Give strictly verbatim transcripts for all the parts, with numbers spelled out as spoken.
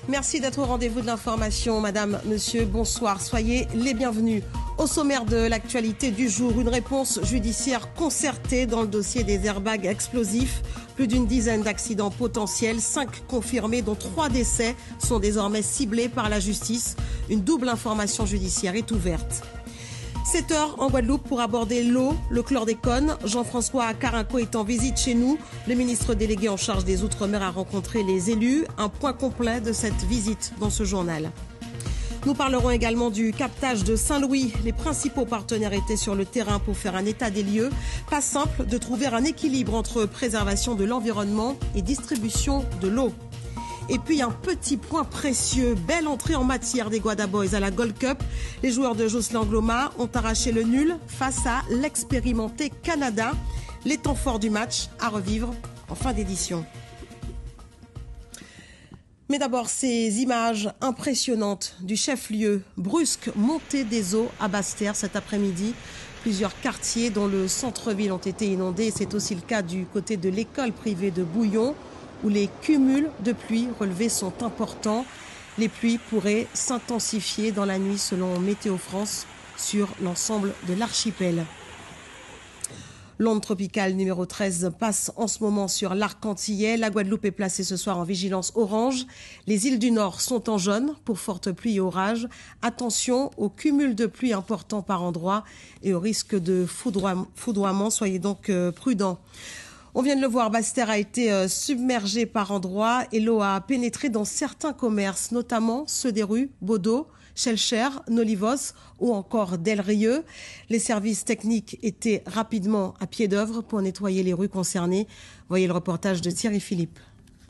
Merci d'être au rendez-vous de l'information. Madame, monsieur, bonsoir. Soyez les bienvenus. Au sommaire de l'actualité du jour, une réponse judiciaire concertée dans le dossier des airbags explosifs. Plus d'une dizaine d'accidents potentiels, cinq confirmés, dont trois décès sont désormais ciblés par la justice. Une double information judiciaire est ouverte. sept heures en Guadeloupe pour aborder l'eau, le chlordécone. Jean-François Carinco est en visite chez nous. Le ministre délégué en charge des Outre-mer a rencontré les élus. Un point complet de cette visite dans ce journal. Nous parlerons également du captage de Saint-Louis. Les principaux partenaires étaient sur le terrain pour faire un état des lieux. Pas simple de trouver un équilibre entre préservation de l'environnement et distribution de l'eau. Et puis un petit point précieux, belle entrée en matière des Guada Boys à la Gold Cup. Les joueurs de Jocelyn Gloma ont arraché le nul face à l'expérimenté Canada. Les temps forts du match à revivre en fin d'édition. Mais d'abord, ces images impressionnantes du chef-lieu, brusque montée des eaux à Basse-Terre cet après-midi. Plusieurs quartiers dont le centre-ville ont été inondés. C'est aussi le cas du côté de l'école privée de Bouillon, où les cumuls de pluie relevés sont importants. Les pluies pourraient s'intensifier dans la nuit selon Météo France sur l'ensemble de l'archipel. L'onde tropicale numéro treize passe en ce moment sur l'arc antillais. La Guadeloupe est placée ce soir en vigilance orange. Les îles du Nord sont en jaune pour fortes pluies et orages. Attention aux cumuls de pluie importants par endroits et au risque de foudroiement. Soyez donc prudents. On vient de le voir, Basse-Terre a été euh, submergée par endroits et l'eau a pénétré dans certains commerces, notamment ceux des rues Bodo, Shelcher, Nolivos ou encore Del Rieux. Les services techniques étaient rapidement à pied d'œuvre pour nettoyer les rues concernées. Voyez le reportage de Thierry Philippe.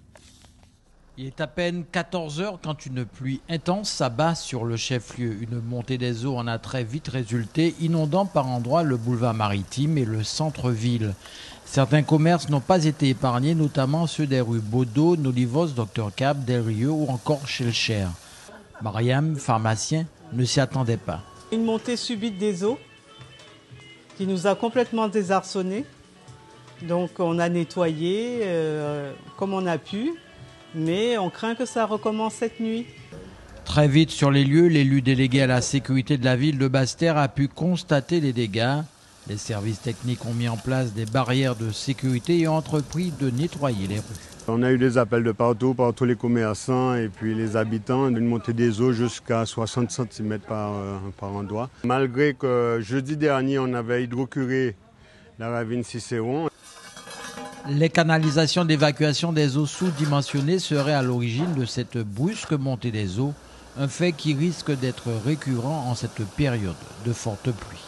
Il est à peine quatorze heures quand une pluie intense s'abat sur le chef-lieu. Une montée des eaux en a très vite résulté, inondant par endroits le boulevard maritime et le centre-ville. Certains commerces n'ont pas été épargnés, notamment ceux des rues Bodo, Nolivos, Docteur Cap, Del Rieux ou encore Shelcher. Mariam, pharmacien, ne s'y attendait pas. Une montée subite des eaux qui nous a complètement désarçonnés. Donc on a nettoyé euh, comme on a pu, mais on craint que ça recommence cette nuit. Très vite sur les lieux, l'élu délégué à la sécurité de la ville de Basse-Terre a pu constater les dégâts. Les services techniques ont mis en place des barrières de sécurité et ont entrepris de nettoyer les rues. On a eu des appels de partout, par tous les commerçants et puis les habitants, d'une montée des eaux jusqu'à soixante centimètres par, euh, par endroit. Malgré que jeudi dernier, on avait hydrocuré la ravine Cicéron. Les canalisations d'évacuation des eaux sous-dimensionnées seraient à l'origine de cette brusque montée des eaux, un fait qui risque d'être récurrent en cette période de forte pluie.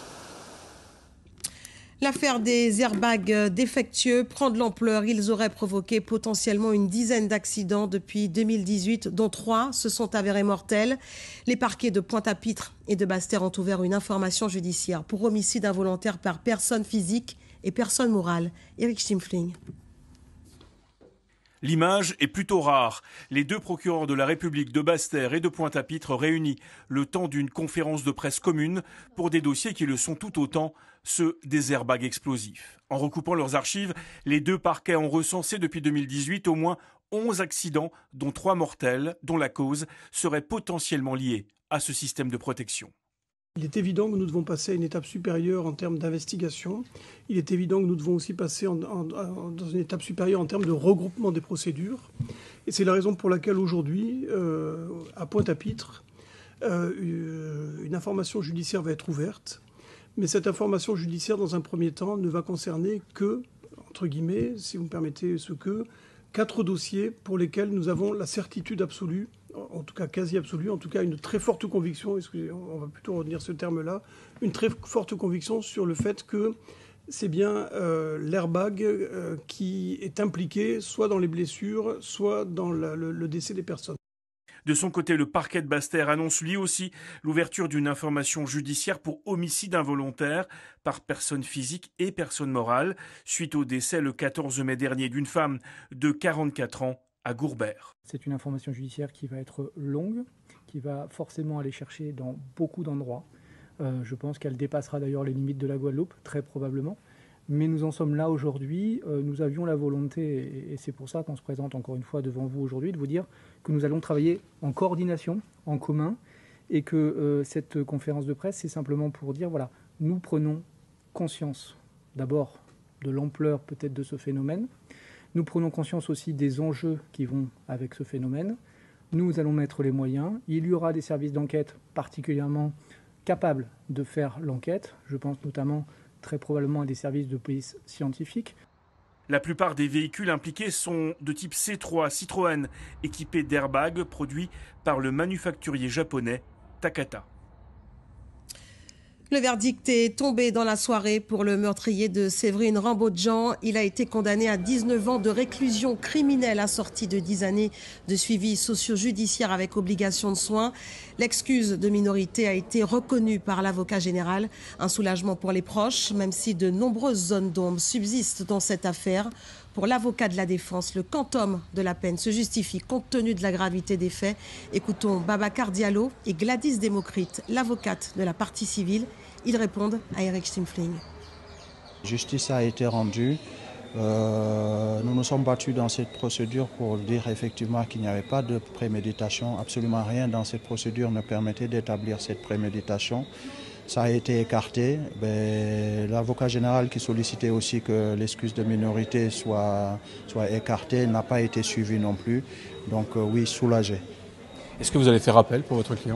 L'affaire des airbags défectueux prend de l'ampleur. Ils auraient provoqué potentiellement une dizaine d'accidents depuis deux mille dix-huit, dont trois se sont avérés mortels. Les parquets de Pointe-à-Pitre et de Basse-Terre ont ouvert une information judiciaire pour homicide involontaire par personne physique et personne morale. Éric Stimfling. L'image est plutôt rare. Les deux procureurs de la République de Basse-Terre et de Pointe-à-Pitre réunis le temps d'une conférence de presse commune pour des dossiers qui le sont tout autant, ceux des airbags explosifs. En recoupant leurs archives, les deux parquets ont recensé depuis deux mille dix-huit au moins onze accidents, dont trois mortels, dont la cause serait potentiellement liée à ce système de protection. Il est évident que nous devons passer à une étape supérieure en termes d'investigation. Il est évident que nous devons aussi passer en, en, en, dans une étape supérieure en termes de regroupement des procédures. Et c'est la raison pour laquelle aujourd'hui, euh, à Pointe-à-Pitre, euh, une information judiciaire va être ouverte. Mais cette information judiciaire, dans un premier temps, ne va concerner que, entre guillemets, si vous me permettez ce que, quatre dossiers pour lesquels nous avons la certitude absolue, en tout cas quasi absolue, en tout cas une très forte conviction, excusez, on va plutôt retenir ce terme-là, une très forte conviction sur le fait que c'est bien euh, l'airbag euh, qui est impliqué soit dans les blessures, soit dans la, le, le décès des personnes. De son côté, le parquet de Basse-Terre annonce lui aussi l'ouverture d'une information judiciaire pour homicide involontaire par personne physique et personne morale, suite au décès le quatorze mai dernier d'une femme de quarante-quatre ans à Gourbert. C'est une information judiciaire qui va être longue, qui va forcément aller chercher dans beaucoup d'endroits. Euh, je pense qu'elle dépassera d'ailleurs les limites de la Guadeloupe, très probablement. Mais nous en sommes là aujourd'hui. Euh, nous avions la volonté, et, et c'est pour ça qu'on se présente encore une fois devant vous aujourd'hui, de vous dire que nous allons travailler en coordination, en commun, et que euh, cette conférence de presse, c'est simplement pour dire, voilà, nous prenons conscience d'abord de l'ampleur peut-être de ce phénomène. Nous prenons conscience aussi des enjeux qui vont avec ce phénomène. Nous allons mettre les moyens. Il y aura des services d'enquête particulièrement capables de faire l'enquête. Je pense notamment très probablement à des services de police scientifique. La plupart des véhicules impliqués sont de type C trois Citroën, équipés d'airbags produits par le manufacturier japonais Takata. Le verdict est tombé dans la soirée pour le meurtrier de Séverine Rambodjan. Il a été condamné à dix-neuf ans de réclusion criminelle assortie de dix années de suivi socio-judiciaire avec obligation de soins. L'excuse de minorité a été reconnue par l'avocat général. Un soulagement pour les proches, même si de nombreuses zones d'ombre subsistent dans cette affaire. Pour l'avocat de la défense, le quantum de la peine se justifie compte tenu de la gravité des faits. Écoutons Babacar Diallo et Gladys Democrite, l'avocate de la partie civile. Ils répondent à Eric Stimfling. Justice a été rendue. Euh, nous nous sommes battus dans cette procédure pour dire effectivement qu'il n'y avait pas de préméditation. Absolument rien dans cette procédure ne permettait d'établir cette préméditation. Ça a été écarté. L'avocat général qui sollicitait aussi que l'excuse de minorité soit, soit écartée n'a pas été suivi non plus. Donc euh, oui, soulagé. Est-ce que vous allez faire appel pour votre client ?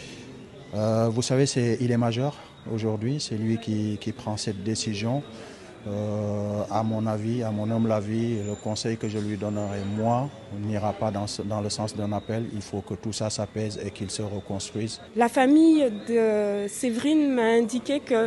euh, Vous savez, c'est, il est majeur aujourd'hui. C'est lui qui, qui prend cette décision. Euh, à mon avis, à mon humble avis, le conseil que je lui donnerai, moi, n'ira pas dans, ce, dans le sens d'un appel. Il faut que tout ça s'apaise et qu'il se reconstruise. La famille de Séverine m'a indiqué que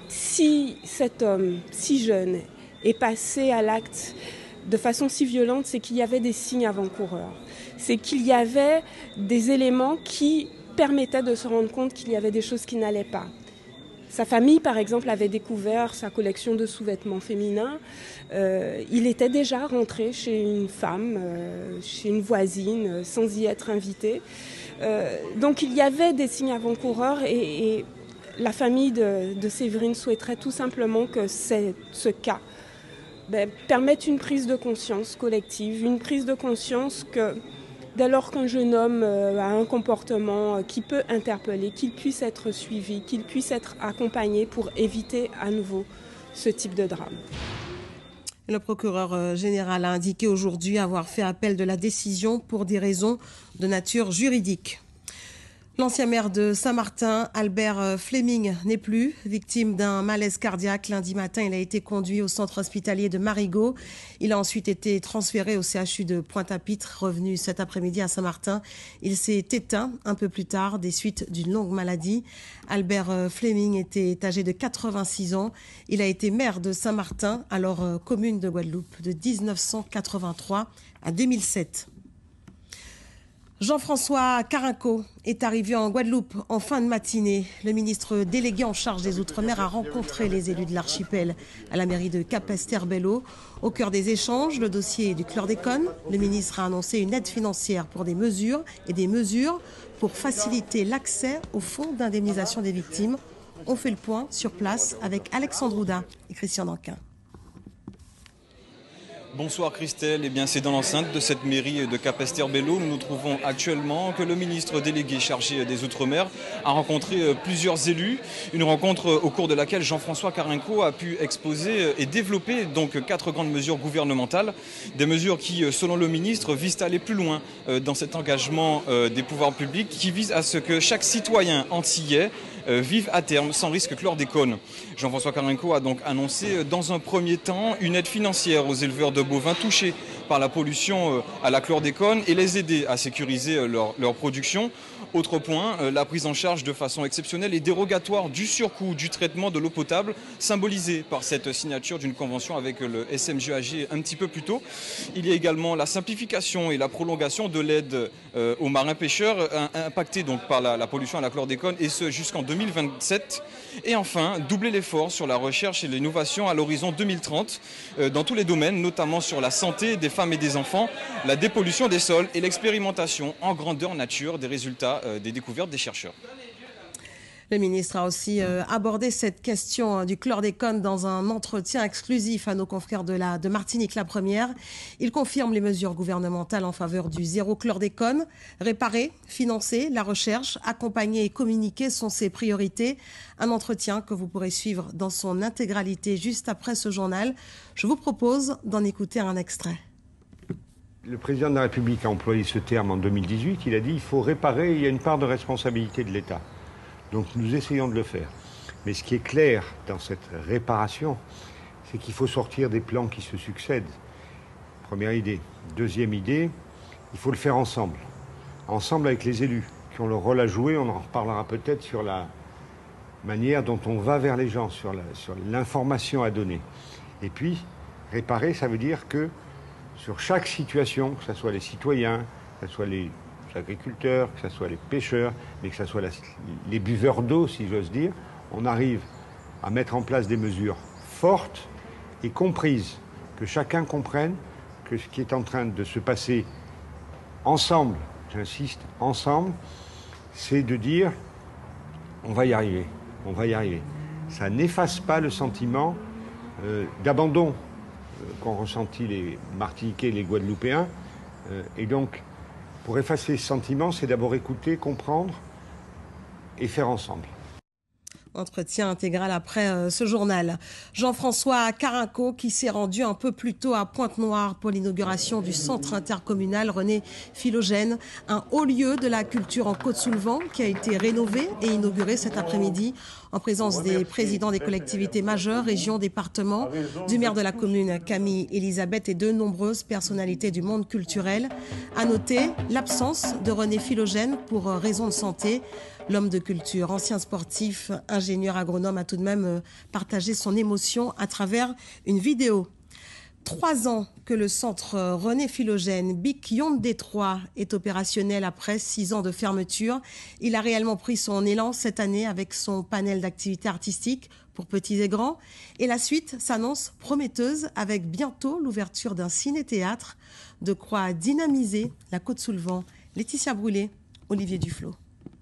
si cet homme si jeune est passé à l'acte de façon si violente, c'est qu'il y avait des signes avant-coureurs. C'est qu'il y avait des éléments qui permettaient de se rendre compte qu'il y avait des choses qui n'allaient pas. Sa famille, par exemple, avait découvert sa collection de sous-vêtements féminins. Euh, il était déjà rentré chez une femme, euh, chez une voisine, sans y être invité. Euh, donc il y avait des signes avant-coureurs et, et la famille de, de Séverine souhaiterait tout simplement que ce cas ben, permette une prise de conscience collective, une prise de conscience que dès lors qu'un jeune homme a un comportement qui peut interpeller, qu'il puisse être suivi, qu'il puisse être accompagné pour éviter à nouveau ce type de drame. Le procureur général a indiqué aujourd'hui avoir fait appel de la décision pour des raisons de nature juridique. L'ancien maire de Saint-Martin, Albert Fleming, n'est plus. Victime d'un malaise cardiaque, lundi matin, il a été conduit au centre hospitalier de Marigot. Il a ensuite été transféré au C H U de Pointe-à-Pitre. Revenu cet après-midi à Saint-Martin, il s'est éteint un peu plus tard des suites d'une longue maladie. Albert Fleming était âgé de quatre-vingt-six ans. Il a été maire de Saint-Martin, alors commune de Guadeloupe, de mille neuf cent quatre-vingt-trois à deux mille sept. Jean-François Carenco est arrivé en Guadeloupe en fin de matinée. Le ministre délégué en charge des Outre-mer a rencontré les élus de l'archipel à la mairie de Capesterre-Belle-Eau. Au cœur des échanges, le dossier du chlordécone. Le ministre a annoncé une aide financière pour des mesures et des mesures pour faciliter l'accès au fonds d'indemnisation des victimes. On fait le point sur place avec Alexandre Ouda et Christian Danquin. Bonsoir Christelle, eh bien c'est dans l'enceinte de cette mairie de Capesterre-Belle-Eau. Nous nous trouvons actuellement que le ministre délégué chargé des Outre-mer a rencontré plusieurs élus. Une rencontre au cours de laquelle Jean-François Carenco a pu exposer et développer donc quatre grandes mesures gouvernementales. Des mesures qui, selon le ministre, visent à aller plus loin dans cet engagement des pouvoirs publics qui vise à ce que chaque citoyen antillais vivent à terme sans risque chlordécone. Jean-François Carenco a donc annoncé dans un premier temps une aide financière aux éleveurs de bovins touchés par la pollution à la chlordécone et les aider à sécuriser leur, leur production. Autre point, la prise en charge de façon exceptionnelle et dérogatoire du surcoût du traitement de l'eau potable, symbolisé par cette signature d'une convention avec le S M G A G un petit peu plus tôt. Il y a également la simplification et la prolongation de l'aide euh, aux marins pêcheurs impactés donc par la, la pollution à la chlordécone, et ce jusqu'en deux mille vingt-sept. Et enfin, doubler l'effort sur la recherche et l'innovation à l'horizon deux mille trente euh, dans tous les domaines, notamment sur la santé des femmes et des enfants, la dépollution des sols et l'expérimentation en grandeur nature des résultats euh, des découvertes des chercheurs. Le ministre a aussi euh, abordé cette question euh, du chlordécone dans un entretien exclusif à nos confrères de, la, de Martinique La Première. Il confirme les mesures gouvernementales en faveur du zéro chlordécone. Réparer, financer la recherche, accompagner et communiquer sont ses priorités. Un entretien que vous pourrez suivre dans son intégralité juste après ce journal. Je vous propose d'en écouter un extrait. Le président de la République a employé ce terme en deux mille dix-huit. Il a dit qu'il faut réparer, il y a une part de responsabilité de l'État. Donc nous essayons de le faire. Mais ce qui est clair dans cette réparation, c'est qu'il faut sortir des plans qui se succèdent. Première idée. Deuxième idée, il faut le faire ensemble. Ensemble avec les élus qui ont leur rôle à jouer. On en reparlera peut-être sur la manière dont on va vers les gens, sur l'information à donner. Et puis, réparer, ça veut dire que sur chaque situation, que ce soit les citoyens, que ce soit les agriculteurs, que ce soit les pêcheurs, mais que ce soit la, les buveurs d'eau, si j'ose dire, on arrive à mettre en place des mesures fortes et comprises, que chacun comprenne que ce qui est en train de se passer ensemble, j'insiste, ensemble, c'est de dire on va y arriver, on va y arriver. Ça n'efface pas le sentiment euh, d'abandon euh, qu'ont ressenti les Martiniquais et les Guadeloupéens. Euh, et donc, pour effacer ce sentiment, c'est d'abord écouter, comprendre et faire ensemble. Entretien intégral après euh, ce journal. Jean-François Carinco qui s'est rendu un peu plus tôt à Pointe-Noire pour l'inauguration du centre intercommunal René Philogène, un haut lieu de la culture en Côte-sous-le-Vent qui a été rénové et inauguré cet après-midi en présence des présidents des collectivités majeures, régions, départements, du maire de la commune Camille Elisabeth et de nombreuses personnalités du monde culturel. À noter l'absence de René Philogène pour raison de santé. L'homme de culture, ancien sportif, ingénieur agronome, a tout de même partagé son émotion à travers une vidéo. Trois ans que le centre René Philogène Bic Yonde Détroit est opérationnel après six ans de fermeture. Il a réellement pris son élan cette année avec son panel d'activités artistiques pour petits et grands. Et la suite s'annonce prometteuse avec bientôt l'ouverture d'un ciné-théâtre, de quoi dynamiser la Côte-sous-le-Vent. Laetitia Brûlé, Olivier Duflot.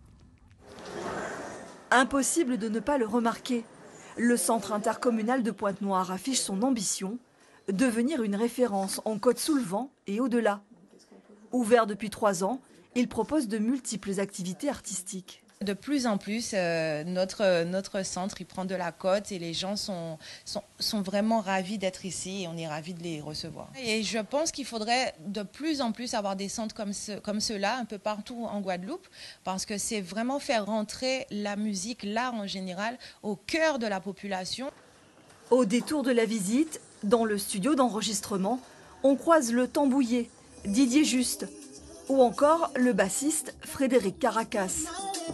Impossible de ne pas le remarquer. Le centre intercommunal de Pointe-Noire affiche son ambition, devenir une référence en Côte-sous-le-Vent et au-delà. Ouvert depuis trois ans, il propose de multiples activités artistiques. De plus en plus, euh, notre, notre centre, il prend de la cote et les gens sont, sont, sont vraiment ravis d'être ici et on est ravis de les recevoir. Et je pense qu'il faudrait de plus en plus avoir des centres comme, ce, comme ceux-là un peu partout en Guadeloupe parce que c'est vraiment faire rentrer la musique, l'art en général, au cœur de la population. Au détour de la visite, dans le studio d'enregistrement, on croise le tambouiller, Didier Juste, ou encore le bassiste Frédéric Caracas.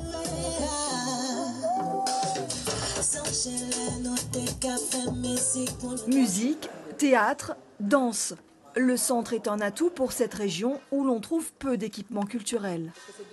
Musique, théâtre, danse. Le centre est un atout pour cette région où l'on trouve peu d'équipements culturels.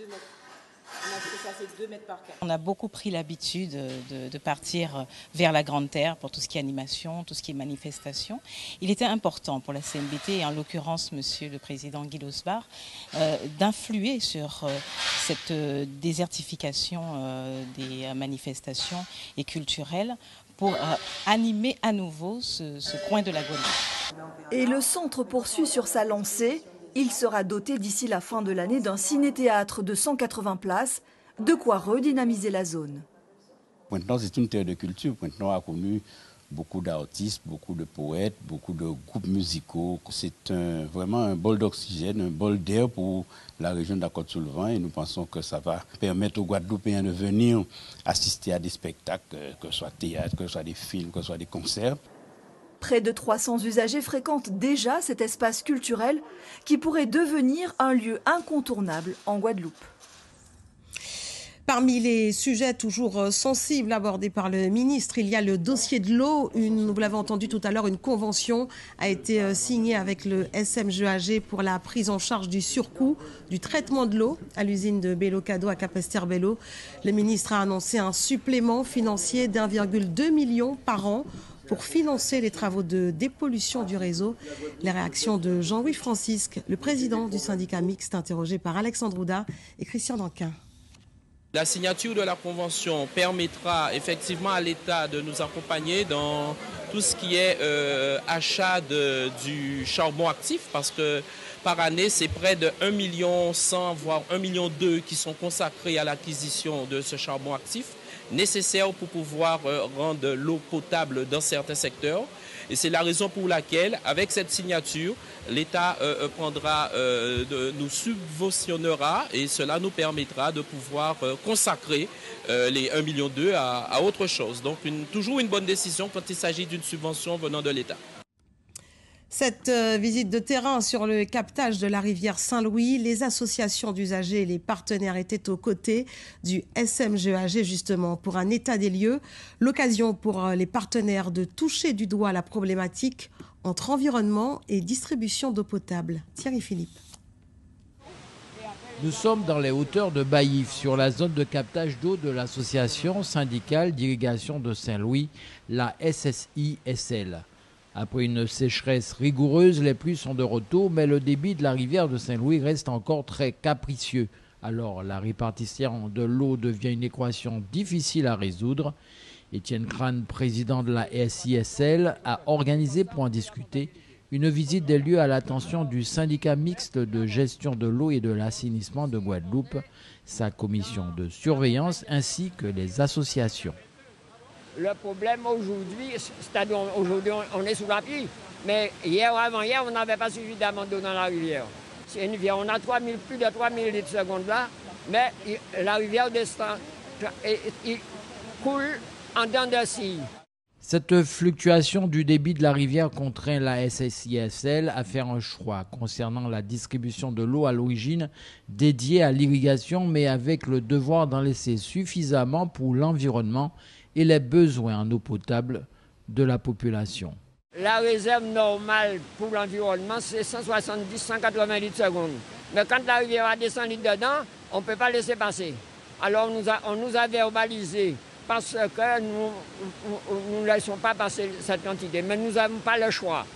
On a beaucoup pris l'habitude de, de partir vers la Grande Terre pour tout ce qui est animation, tout ce qui est manifestation. Il était important pour la C N B T, et en l'occurrence Monsieur le Président Guy Losbar, euh, d'influer sur euh, cette euh, désertification euh, des manifestations et culturelles pour euh, animer à nouveau ce, ce coin de la Guadeloupe. Et le centre poursuit sur sa lancée. Il sera doté d'ici la fin de l'année d'un ciné-théâtre de cent quatre-vingts places, de quoi redynamiser la zone. Pointe-Noire, c'est une terre de culture. Pointe-Noire a connu beaucoup d'artistes, beaucoup de poètes, beaucoup de groupes musicaux. C'est un, vraiment un bol d'oxygène, un bol d'air pour la région de la Côte-sous-le-Vent et nous pensons que ça va permettre aux Guadeloupéens de venir assister à des spectacles, que ce soit théâtre, que ce soit des films, que ce soit des concerts. Près de trois cents usagers fréquentent déjà cet espace culturel qui pourrait devenir un lieu incontournable en Guadeloupe. Parmi les sujets toujours sensibles abordés par le ministre, il y a le dossier de l'eau. Une, vous l'avez entendu tout à l'heure, une convention a été signée avec le S M G A G pour la prise en charge du surcoût du traitement de l'eau à l'usine de Bello-Cado à Capesterre-Belle-Eau. Le ministre a annoncé un supplément financier d'un virgule deux million par an pour financer les travaux de dépollution du réseau. Les réactions de Jean-Louis Francisque, le président du syndicat mixte, interrogé par Alexandre Ouda et Christian Danquin. La signature de la convention permettra effectivement à l'État de nous accompagner dans tout ce qui est euh, achat de, du charbon actif, parce que par année, c'est près de un million cent, voire un million deux qui sont consacrés à l'acquisition de ce charbon actif, nécessaire pour pouvoir euh, rendre l'eau potable dans certains secteurs. Et c'est la raison pour laquelle, avec cette signature, l'État euh, prendra, euh, de, nous subventionnera et cela nous permettra de pouvoir euh, consacrer euh, les un million deux à, à autre chose. Donc une, toujours une bonne décision quand il s'agit d'une subvention venant de l'État. Cette euh, visite de terrain sur le captage de la rivière Saint-Louis, les associations d'usagers et les partenaires étaient aux côtés du S M G E A G justement pour un état des lieux. L'occasion pour euh, les partenaires de toucher du doigt la problématique entre environnement et distribution d'eau potable. Thierry Philippe. Nous sommes dans les hauteurs de Baïf, sur la zone de captage d'eau de l'association syndicale d'irrigation de Saint-Louis, la S S I S L. Après une sécheresse rigoureuse, les pluies sont de retour, mais le débit de la rivière de Saint-Louis reste encore très capricieux. Alors la répartition de l'eau devient une équation difficile à résoudre. Étienne Crane, président de la S I S L, a organisé pour en discuter une visite des lieux à l'attention du syndicat mixte de gestion de l'eau et de l'assainissement de Guadeloupe, sa commission de surveillance ainsi que les associations. Le problème aujourd'hui, c'est-à-dire aujourd'hui on est sous la pluie, mais hier ou avant-hier, on n'avait pas suffisamment d'eau dans la rivière. C'est une rivière, on a trois mille, plus de trois mille litres secondes là, mais la rivière descend, et, il coule en dents de scie. Cette fluctuation du débit de la rivière contraint la S S I S L à faire un choix concernant la distribution de l'eau à l'origine dédiée à l'irrigation, mais avec le devoir d'en laisser suffisamment pour l'environnement et les besoins en eau potable de la population. La réserve normale pour l'environnement, c'est cent soixante-dix à cent quatre-vingts litres secondes. Mais quand la rivière a deux cents litres dedans, on ne peut pas laisser passer. Alors on nous a, on nous a verbalisé parce que nous ne laissons pas passer cette quantité, mais nous n'avons pas le choix.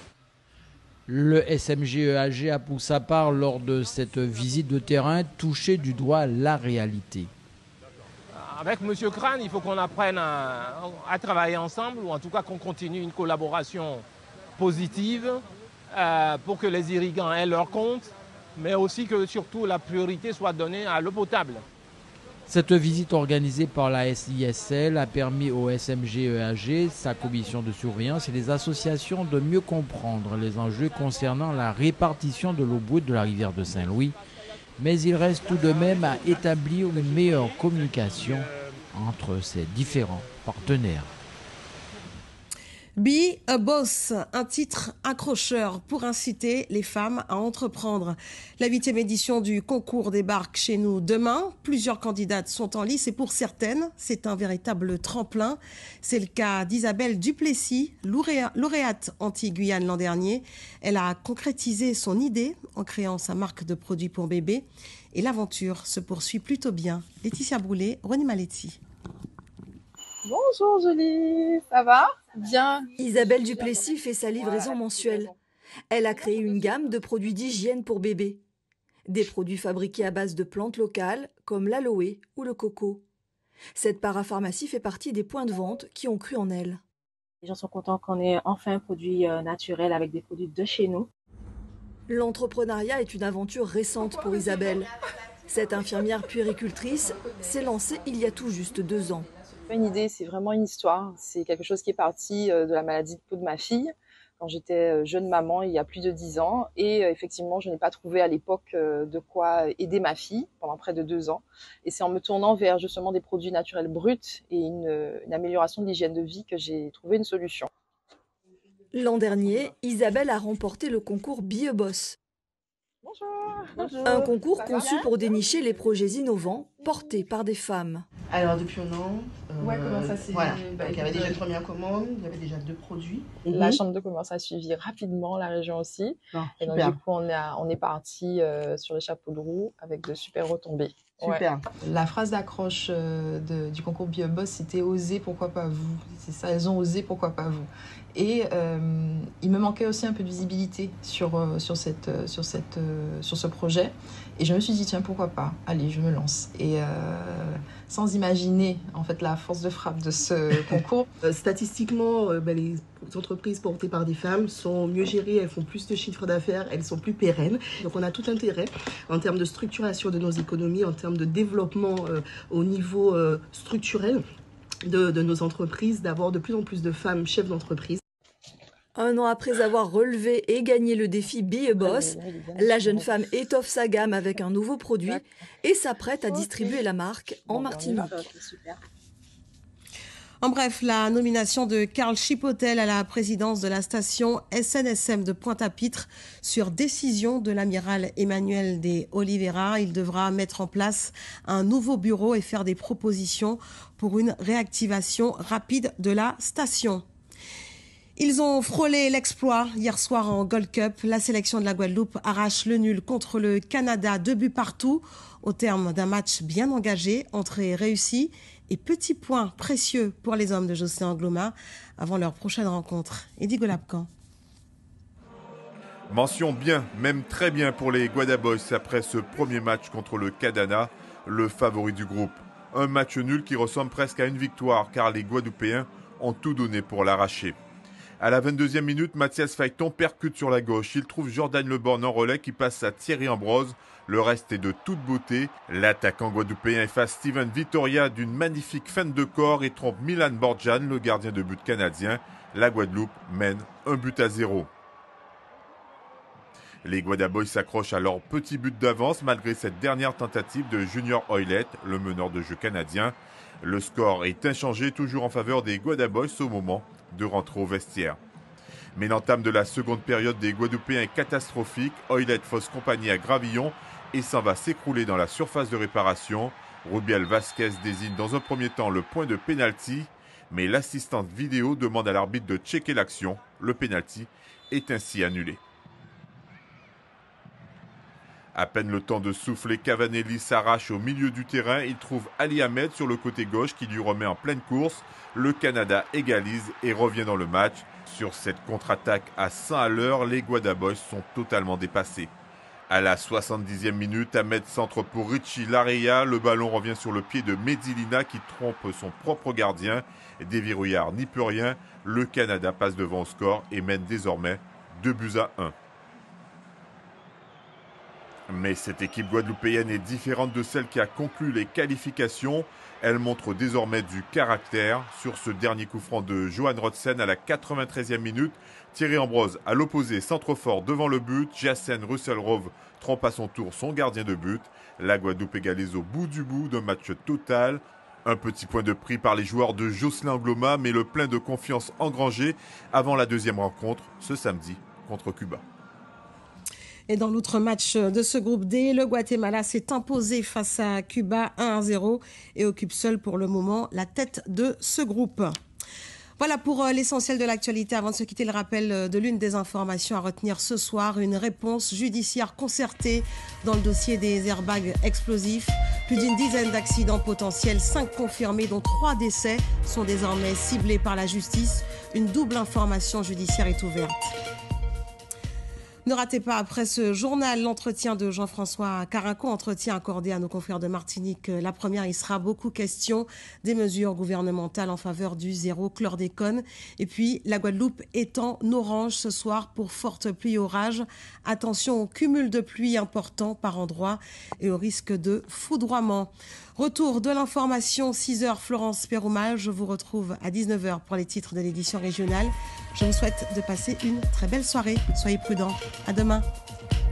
Le S M G E A G a pour sa part, lors de cette visite de terrain, touché du doigt la réalité. Avec M. Crane, il faut qu'on apprenne à, à travailler ensemble, ou en tout cas qu'on continue une collaboration positive euh, pour que les irrigants aient leur compte, mais aussi que surtout la priorité soit donnée à l'eau potable. Cette visite organisée par la S I S L a permis au S M G E A G, sa commission de surveillance et les associations de mieux comprendre les enjeux concernant la répartition de l'eau brute de la rivière de Saint-Louis. Mais il reste tout de même à établir une meilleure communication entre ces différents partenaires. Be a Boss, un titre accrocheur pour inciter les femmes à entreprendre. La huitième édition du concours débarque chez nous demain. Plusieurs candidates sont en lice et pour certaines, c'est un véritable tremplin. C'est le cas d'Isabelle Duplessis, lauréate anti-Guyane l'an dernier. Elle a concrétisé son idée en créant sa marque de produits pour bébés. Et l'aventure se poursuit plutôt bien. Laetitia Broulet, Ronnie Maletti. Bonjour Julie, ça va? Bien. Isabelle Duplessis fait sa livraison mensuelle. Elle a créé une gamme de produits d'hygiène pour bébés. Des produits fabriqués à base de plantes locales comme l'aloe ou le coco. Cette parapharmacie fait partie des points de vente qui ont cru en elle. Les gens sont contents qu'on ait enfin un produit naturel avec des produits de chez nous. L'entrepreneuriat est une aventure récente pour Isabelle. Cette infirmière puéricultrice s'est lancée il y a tout juste deux ans. Une idée, c'est vraiment une histoire. C'est quelque chose qui est parti de la maladie de peau de ma fille quand j'étais jeune maman il y a plus de dix ans. Et effectivement, je n'ai pas trouvé à l'époque de quoi aider ma fille pendant près de deux ans. Et c'est en me tournant vers justement des produits naturels bruts et une, une amélioration de l'hygiène de vie que j'ai trouvé une solution. L'an dernier, Isabelle a remporté le concours Be a Boss. Bonjour. Bonjour. Un concours conçu pour dénicher les projets innovants portés par des femmes. Alors depuis un an, euh, ouais, comment ça s'est voilà. bah, Donc, il y avait déjà une première commande, il y avait déjà deux produits. La chambre de commerce a suivi rapidement, la région aussi. Non, et donc super. du coup, on est, à, on est parti euh, sur les chapeaux de roue avec de super retombées. Super. Ouais. La phrase d'accroche euh, de, du concours Be a Boss, c'était « Osez, pourquoi pas vous ». C'est ça, elles ont osé, pourquoi pas vous. Et euh, il me manquait aussi un peu de visibilité sur, euh, sur, cette, sur, cette, euh, sur ce projet. Et je me suis dit, tiens, pourquoi pas? Allez, je me lance. Et euh, sans imaginer, en fait, la force de frappe de ce concours. Euh, statistiquement, euh, ben, les entreprises portées par des femmes sont mieux gérées, elles font plus de chiffre d'affaires, elles sont plus pérennes. Donc on a tout intérêt en termes de structuration de nos économies, en termes de développement euh, au niveau euh, structurel de, de nos entreprises, d'avoir de plus en plus de femmes chefs d'entreprise. Un an après avoir relevé et gagné le défi Be a Boss, la jeune femme étoffe sa gamme avec un nouveau produit et s'apprête à distribuer la marque en Martinique. En bref, la nomination de Karl Chipotel à la présidence de la station S N S M de Pointe-à-Pitre sur décision de l'amiral Emmanuel de Oliveira. Il devra mettre en place un nouveau bureau et faire des propositions pour une réactivation rapide de la station. Ils ont frôlé l'exploit hier soir en Gold Cup. La sélection de la Guadeloupe arrache le nul contre le Canada, deux buts partout, au terme d'un match bien engagé, entrée réussie et petits points précieux pour les hommes de Jocelyn Angloma avant leur prochaine rencontre. Eddy Golabcan. Mention bien, même très bien pour les Guadaboys après ce premier match contre le Canada, le favori du groupe. Un match nul qui ressemble presque à une victoire car les Guadeloupéens ont tout donné pour l'arracher. À la vingt-deuxième minute, Mathias Phaéton percute sur la gauche. Il trouve Jordan Leborgne en relais qui passe à Thierry Ambrose. Le reste est de toute beauté. L'attaquant guadeloupéen efface Steven Vittoria d'une magnifique feinte de corps et trompe Milan Borjan, le gardien de but canadien. La Guadeloupe mène un but à zéro. Les Guadaboys s'accrochent à leur petit but d'avance malgré cette dernière tentative de Junior Hoylett, le meneur de jeu canadien. Le score est inchangé, toujours en faveur des Guadaboys au moment de rentrer au vestiaire. Mais l'entame de la seconde période des Guadeloupéens est catastrophique. Hoylett fausse compagnie à Gravillon et s'en va s'écrouler dans la surface de réparation. Rubiel Vasquez désigne dans un premier temps le point de pénalty, mais l'assistante vidéo demande à l'arbitre de checker l'action. Le pénalty est ainsi annulé. À peine le temps de souffler, Cavanelli s'arrache au milieu du terrain. Il trouve Ali Ahmed sur le côté gauche qui lui remet en pleine course. Le Canada égalise et revient dans le match. Sur cette contre-attaque à cent à l'heure, les Guadaboys sont totalement dépassés. À la soixante-dixième minute, Ahmed centre pour Richie Lareya. Le ballon revient sur le pied de Medilina qui trompe son propre gardien. Déverrouillard n'y peut rien. Le Canada passe devant au score et mène désormais deux buts à un. Mais cette équipe guadeloupéenne est différente de celle qui a conclu les qualifications. Elle montre désormais du caractère. Sur ce dernier coup franc de Johan Rodsen à la quatre-vingt-treizième minute, Thierry Ambrose à l'opposé centre fort devant le but. Jacen Russell-Rove trompe à son tour son gardien de but. La Guadeloupe égalise au bout du bout d'un match total. Un petit point de prix par les joueurs de Jocelyn Angloma, mais le plein de confiance engrangé avant la deuxième rencontre ce samedi contre Cuba. Et dans l'autre match de ce groupe D, le Guatemala s'est imposé face à Cuba un à zéro et occupe seul pour le moment la tête de ce groupe. Voilà pour l'essentiel de l'actualité. Avant de se quitter, le rappel de l'une des informations à retenir ce soir, une réponse judiciaire concertée dans le dossier des airbags explosifs. Plus d'une dizaine d'accidents potentiels, cinq confirmés, dont trois décès sont désormais ciblés par la justice. Une double information judiciaire est ouverte. Ne ratez pas après ce journal l'entretien de Jean-François Carinco, entretien accordé à nos confrères de Martinique. La première, il sera beaucoup question des mesures gouvernementales en faveur du zéro chlordécone. Et puis, la Guadeloupe est en orange ce soir pour fortes pluies et orages. Attention au cumul de pluie important par endroit et au risque de foudroiement. Retour de l'information, six heures, Florence Péroumal. Je vous retrouve à dix-neuf heures pour les titres de l'édition régionale. Je vous souhaite de passer une très belle soirée. Soyez prudents. À demain.